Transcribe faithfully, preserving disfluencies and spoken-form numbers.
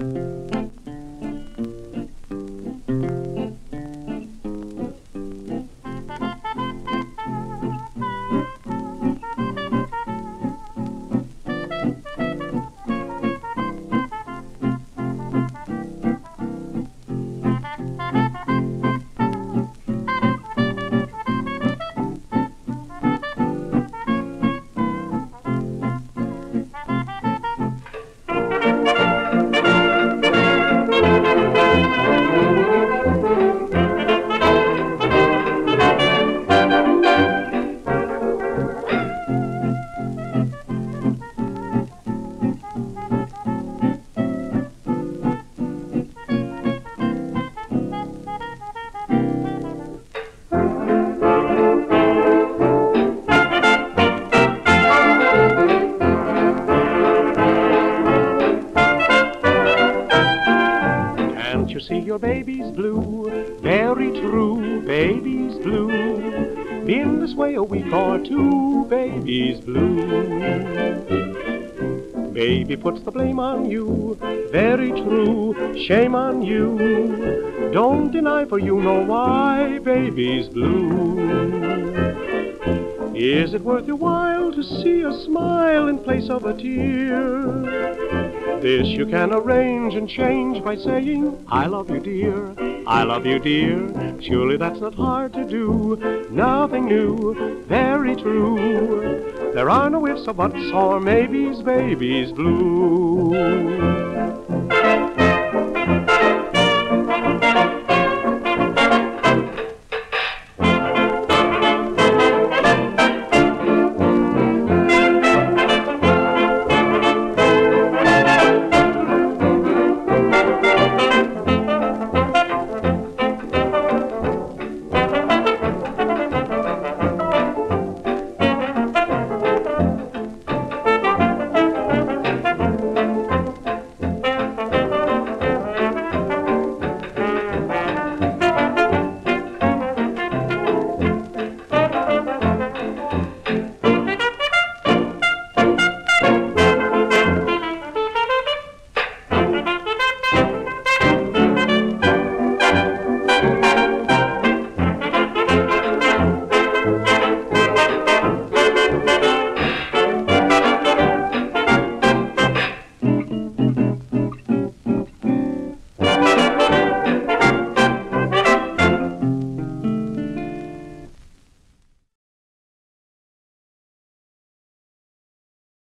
See, your baby's blue, very true, baby's blue. Been this way a week or two, baby's blue. Baby puts the blame on you, very true, shame on you. Don't deny, for you know why, baby's blue. Is it worth your while to see a smile in place of a tear? This you can arrange and change by saying, I love you, dear, I love you, dear. Surely that's not hard to do, nothing new, very true. There are no ifs or buts or maybes, baby's blue.